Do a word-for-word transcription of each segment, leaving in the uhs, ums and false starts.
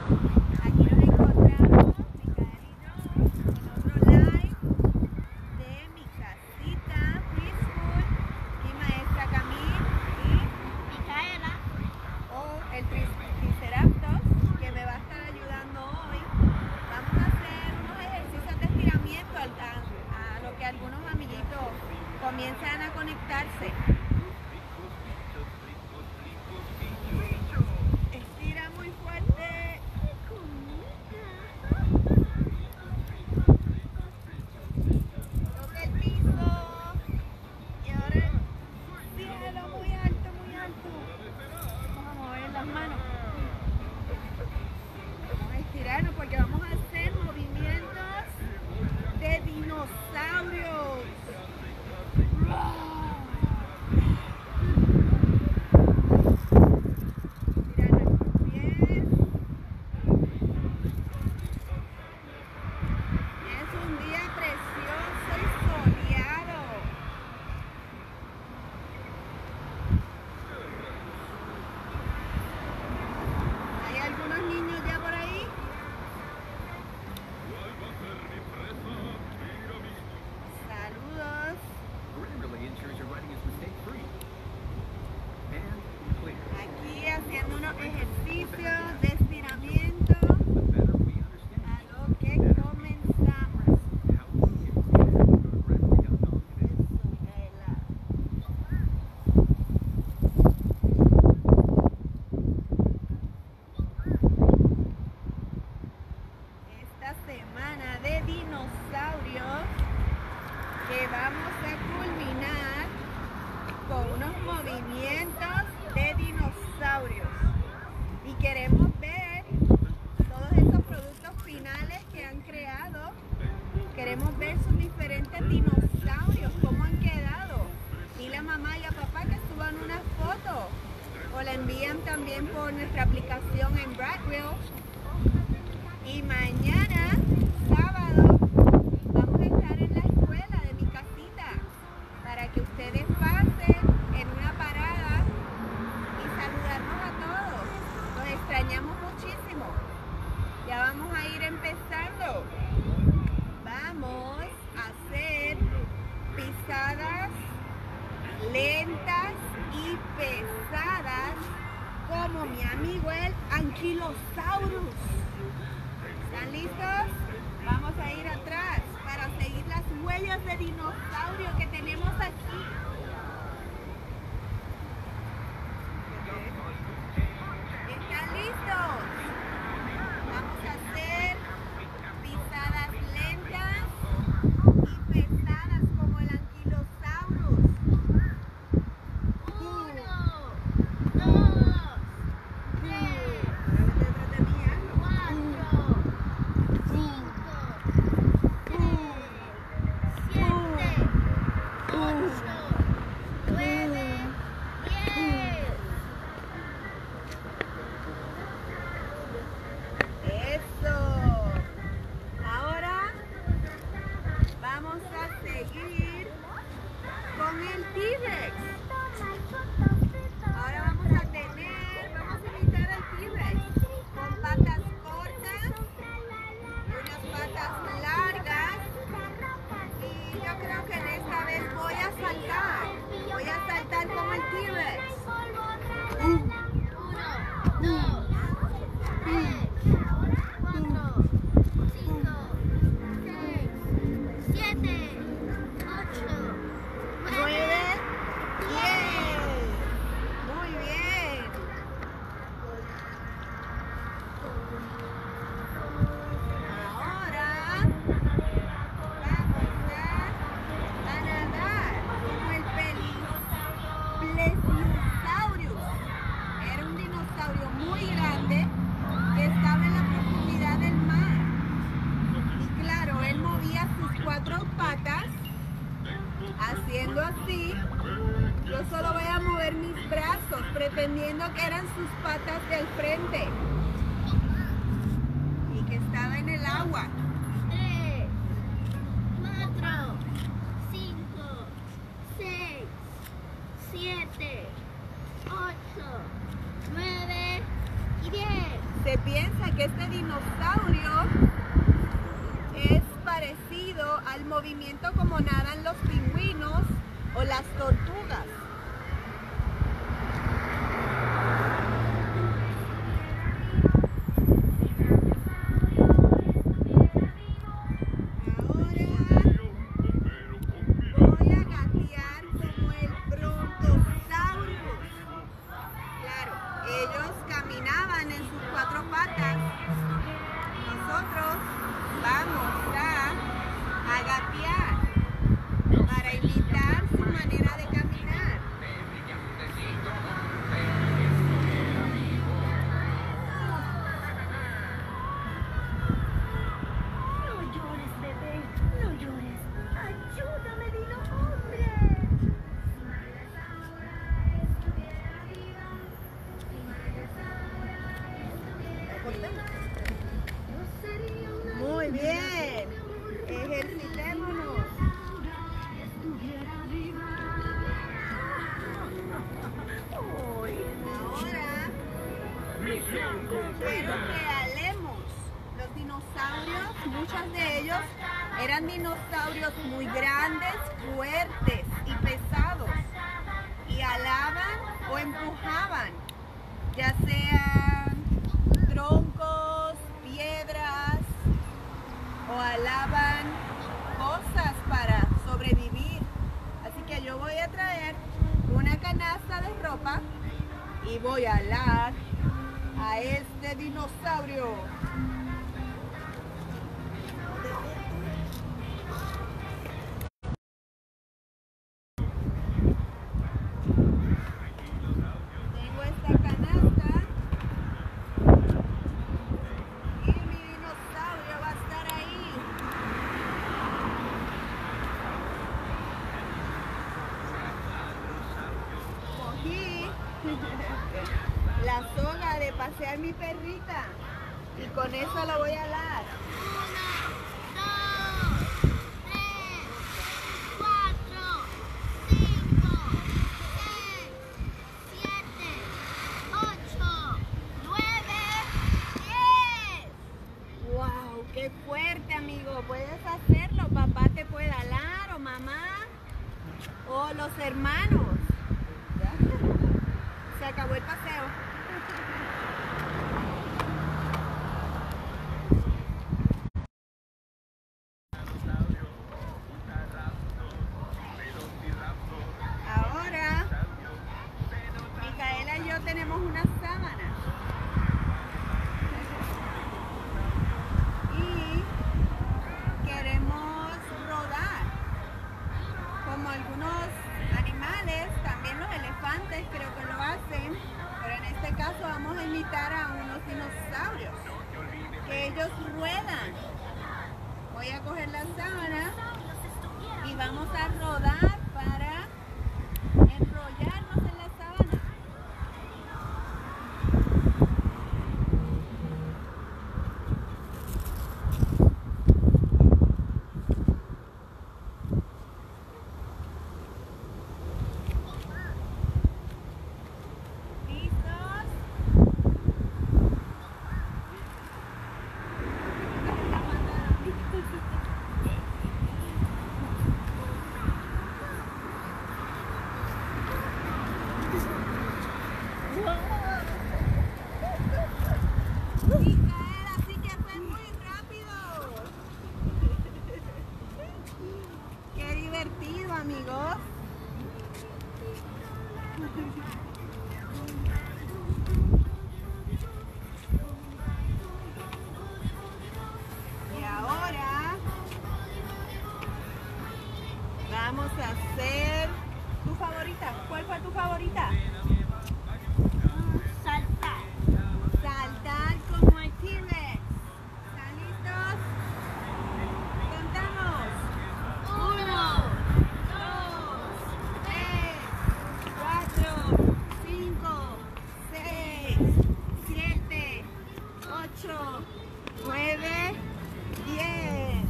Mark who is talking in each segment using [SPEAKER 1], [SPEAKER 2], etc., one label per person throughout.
[SPEAKER 1] Aquí nos encontramos, Micaela y yo, en otro live de mi casita preschool y maestra Camille y Micaela, o el triceratops, que me va a estar ayudando hoy. Vamos a hacer unos ejercicios de estiramiento a, a lo que algunos amiguitos comienzan a conectarse. Estira muy fuerte. Toca el piso. Y ahora el cielo muy alto, muy alto. Vamos a mover las manos. Vamos a estirarnos porque vamos a hacer movimientos de dinosaurios. Haciendo unos ejercicios de estiramiento a lo que comenzamos. Esta semana de dinosaurios que vamos a culminar con unos movimientos de dinosaurios. Y queremos ver todos esos productos finales que han creado. Queremos ver sus diferentes dinosaurios, cómo han quedado. Dile a mamá y a papá que suban una foto o la envían también por nuestra aplicación en Bradwell. Y mañana, sábado, vamos a estar en la escuela de mi casita para que ustedes pasen en una parada y saludarnos a todos. Los extrañamos muchísimo. Ya vamos a ir empezando. Vamos a hacer pisadas lentas y pesadas como mi amigo el Ankylosaurus. ¿Están listos? Vamos a ir atrás para seguir las huellas de dinosaurio que tenemos aquí. ¿Están listos? Vamos a hacer pisadas lentas y pesadas como el Ankylosaurus. Uno, dos, tres, cuatro, cinco, seis, siete, ocho, nueve, diez. Eso. Ahora vamos a seguir con el T-Rex. Ahora vamos a tener, vamos a imitar al T-Rex con patas cortas, unas patas largas, y yo creo que en esta vez voy a saltar, voy a saltar como el T-Rex. Uno, dos, tres, cuatro, cinco, seis, siete, ocho, nueve, diez. Muy bien. Ahora vamos a, a nadar como el Plesiosaurus. Era un dinosaurio muy grande que estaba en la profundidad del mar. Y claro, él movía sus cuatro patas haciendo así. Yo solo voy a mover mis brazos pretendiendo que eran sus patas del frente y que estaba en el agua. Tres, cuatro, cinco, seis, siete, ocho, nueve y diez. Se piensa porque este dinosaurio es parecido al movimiento como nadan los pingüinos o las tortugas. Muy bien, ejercitémonos. Ahora quiero que alemos. Los dinosaurios, muchos de ellos eran dinosaurios muy grandes, fuertes y pesados, y alaban o empujaban, ya sean troncos, piedras, o alaban cosas para sobrevivir. Así que yo voy a traer una canasta de ropa y voy a alar a este dinosaurio. Tengo esta canasta y mi dinosaurio va a estar ahí. Cogí la soga de pasear mi perrita y con eso la voy a alar. ¡Qué fuerte, amigo! Puedes hacerlo. Papá te puede alar, o mamá, o los hermanos. ¿Ya? Se acabó el paseo. Ahora, Micaela y yo tenemos una sábana. Algunos animales, también los elefantes creo que lo hacen, pero en este caso vamos a imitar a unos dinosaurios, que ellos ruedan. Voy a coger la sábana y vamos a rodar para enrollarnos en la sábana. Amigos, y ahora vamos a hacer tu favorita. ¿Cuál fue tu favorita? Saltar. Saltar como el T-Rex. ¿Están listos? Contamos. Uno. nueve, diez.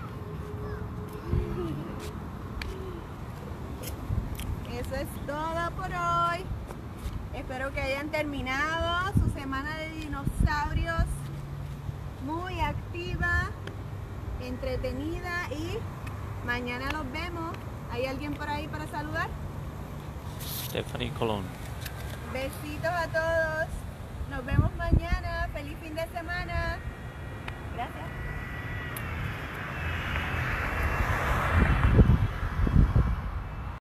[SPEAKER 1] Eso es todo por hoy. Espero que hayan terminado su semana de dinosaurios activa, entretenida y mañana los vemos. ¿Hay alguien por ahí para saludar?
[SPEAKER 2] Stephanie Colón.
[SPEAKER 1] Besitos a todos. Nos vemos mañana. Feliz fin de semana. Gracias.